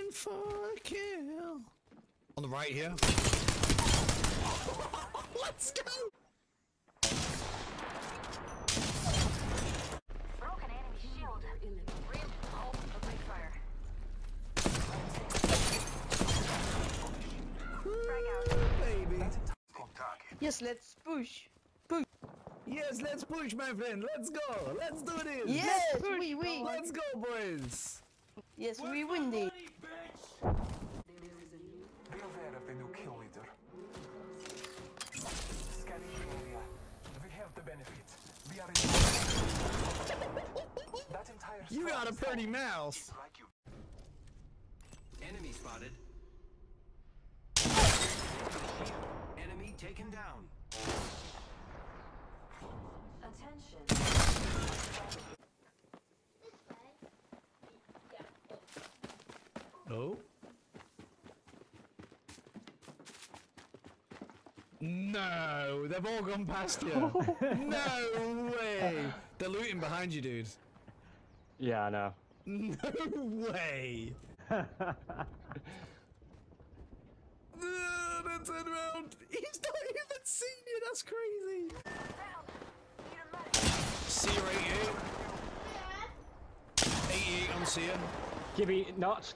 for a kill. On the right here. Let's go! Broken enemy shield. Oh, a big fire. Baby. Yes, let's push. Yes, let's push, my friend. Let's go. Let's do this. Yes, Let's push. we win. Let's go, boys. Yes, we win this. Be aware of the new kill leader. Scanning the area. We have the benefit. We are in that entire You got a pretty mouse. Enemy spotted. Enemy taken down. Attention. Oh. No, they've all gone past you. No way. They're looting behind you, dude. Yeah, I know. No way. They turned around. He's not even seen you. That's crazy. Seer 88. 88 on Seer. Gibby not.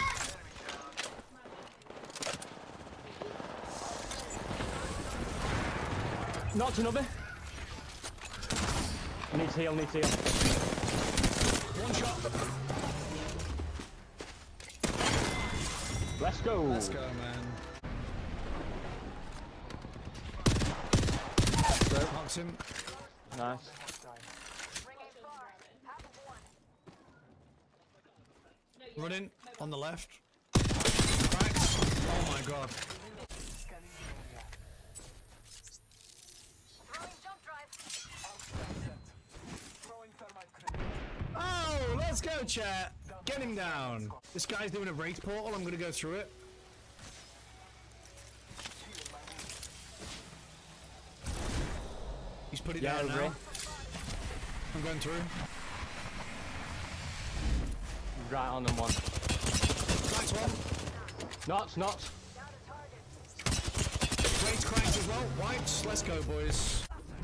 Not another. Needs heal. One shot. Let's go. Let's go, man. Knocks him. Nice. Running on the left. Cracks. Oh my god. Oh, let's go, chat. Get him down. This guy's doing a race portal. I'm gonna go through it. He's put it down now. I'm going through. Right on them one. Cracked one. Not. Race cracked as well. Whites. Let's go, boys.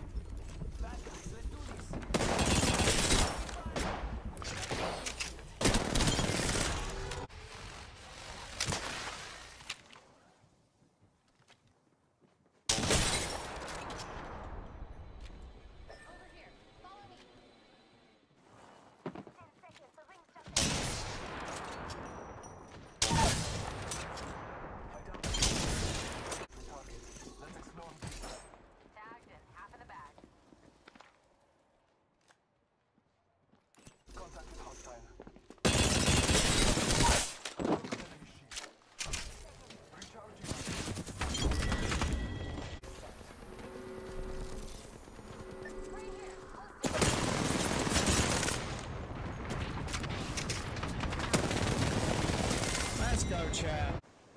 Let's go, chat.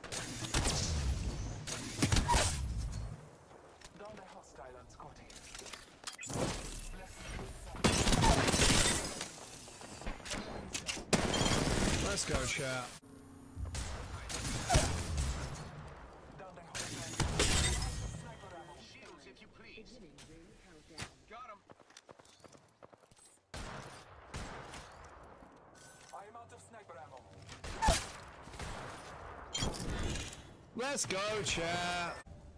Down the hostile and Scotty. Let's go, chat. Down the hostile. Sniper ammo. Shields, if you please. Got him. I am out of sniper ammo. Let's go, chat.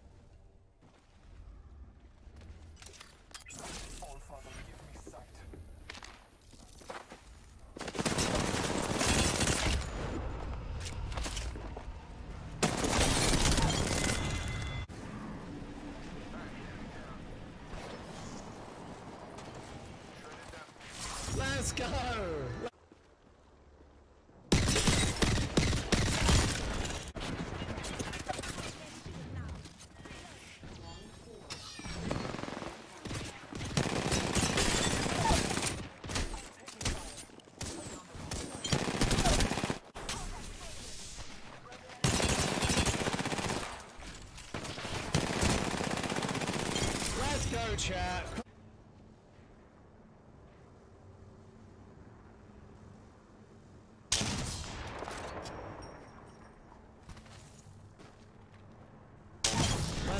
All father, give me sight. Let's go. Let's go, chat.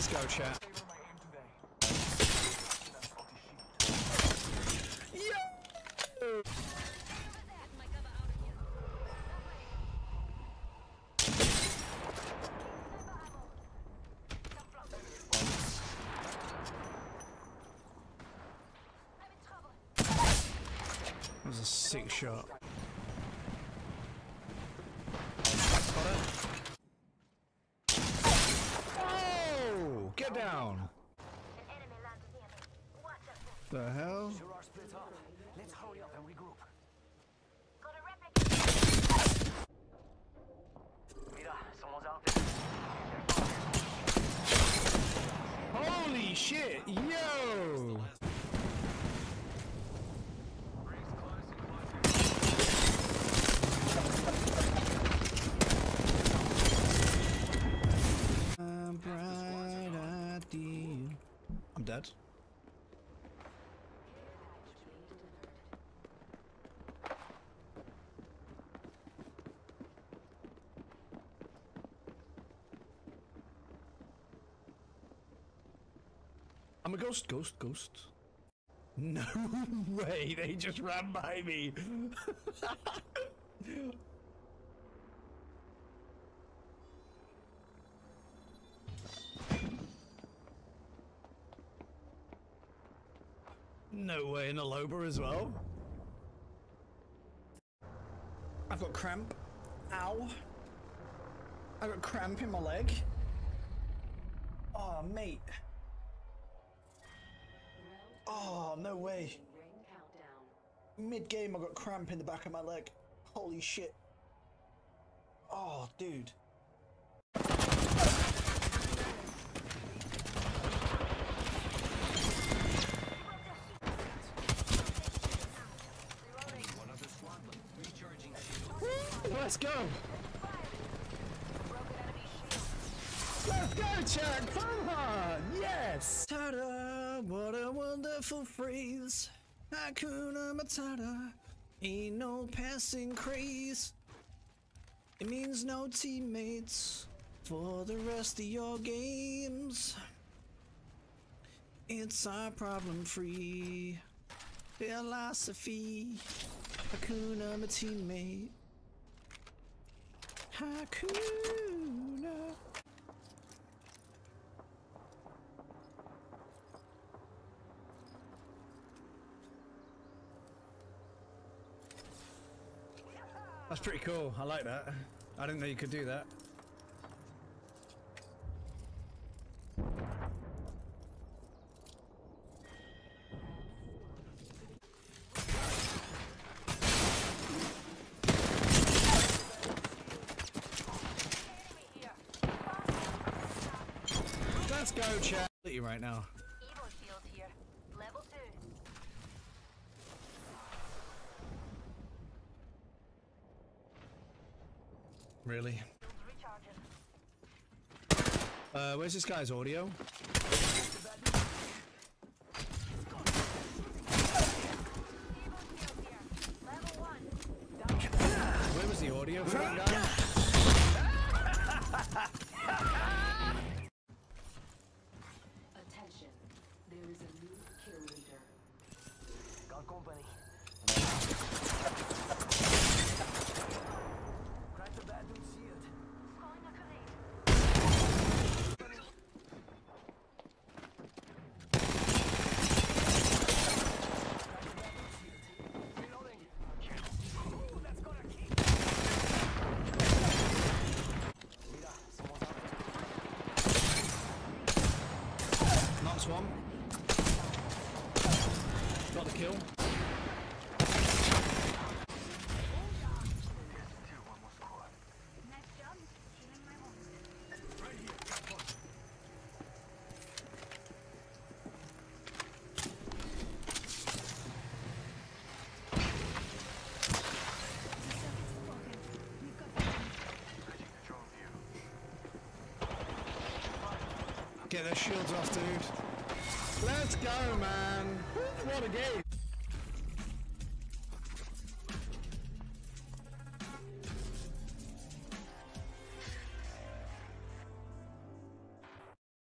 Let's go, chat. Favor my aim today. That's faulty shield. Yo! That was a sick shot. Oh! Get down! The hell? Sure are split up. Let's hurry up and regroup. Mira, someone's out there. Holy shit! Yo! I'm bright at you. I'm dead. I'm a ghost. No way, they just ran by me. No way, in a Loba as well. I've got cramp. Ow. I got cramp in my leg. Oh, mate. Oh, no way. Mid-game I got cramp in the back of my leg. Holy shit. Oh, dude. Let's go! Let's go, Chuck! Come on! Yes! Ta-da! What a wonderful phrase! Hakuna Matata! Ain't no passing craze! It means no teammates for the rest of your games. It's our problem-free philosophy. Hakuna, my teammate. Hakuna. That's pretty cool. I like that. I didn't know you could do that. Let's go, chat. Right now. Evo shield here. Level 2. Really? Recharging. Where's this guy's audio? Level 1. Where was the audio for that guy? Attention, there is a new kill leader. Got company. Crack the bad dude's shield. Calling a colleague. Reloading. Ooh, that's gonna keep. Mira, someone's out there. Not Swamp. Got the kill. Nice job. Healing my wounds. Right here. Got one. Get their shields off, dude. Let's go, man. What a game.